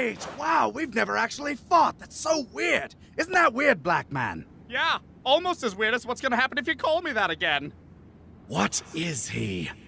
right! Wow, we've never actually fought. That's so weird. Isn't that weird, Black Man? Yeah, almost as weird as what's gonna happen if you call me that again. What is he?